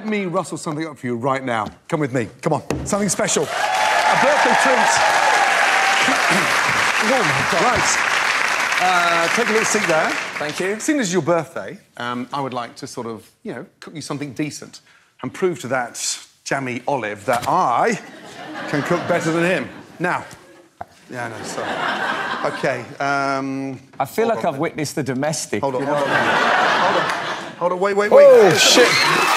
let me rustle something up for you right now. Come with me. Come on. Something special. A birthday treat. Oh, my God. Right. Take a little seat there. Thank you. Seeing as it's your birthday, I would like to sort of, you know, cook you something decent and prove to that jammy olive that I can cook better than him. Now... Yeah, no, sorry. OK, I feel like I've witnessed the domestic. Hold on, hold on. Hold on, wait. Oh, shit!